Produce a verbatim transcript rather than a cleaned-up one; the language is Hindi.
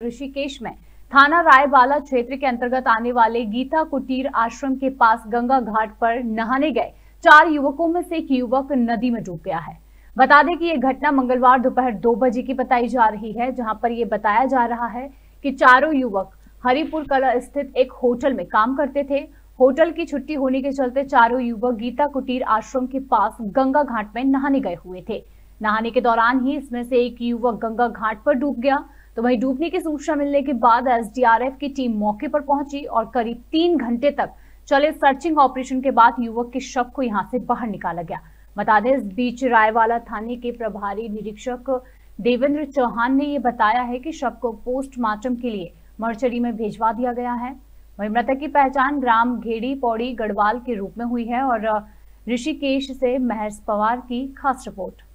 ऋषिकेश में थाना रायबाला क्षेत्र के अंतर्गत आने वाले गीता कुटीर आश्रम के पास गंगा घाट पर नहाने गए चार युवकों में से एक युवक नदी में डूब गया है। बता दें कि यह घटना मंगलवार दोपहर दो बजे की बताई जा रही है, जहां पर यह बताया जा रहा है कि चारों युवक हरिपुर कला स्थित एक होटल में काम करते थे। होटल की छुट्टी होने के चलते चारों युवक गीता कुटीर आश्रम के पास गंगा घाट में नहाने गए हुए थे। नहाने के दौरान ही इसमें से एक युवक गंगा घाट पर डूब गया। तो वहीं डूबने की सूचना मिलने के बाद एस डी आर एफ की टीम मौके पर पहुंची और करीब तीन घंटे तक चले सर्चिंग ऑपरेशन के बाद युवक के शव को यहां से बाहर निकाला गया। बता दें, इस बीच रायवाला थाने के प्रभारी निरीक्षक देवेंद्र चौहान ने ये बताया है कि शव को पोस्टमार्टम के लिए मर्चरी में भेजवा दिया गया है। वहीं मृतक की पहचान ग्राम घेड़ी पौड़ी गढ़वाल के रूप में हुई है। और ऋषिकेश से महर्ष पवार की खास रिपोर्ट।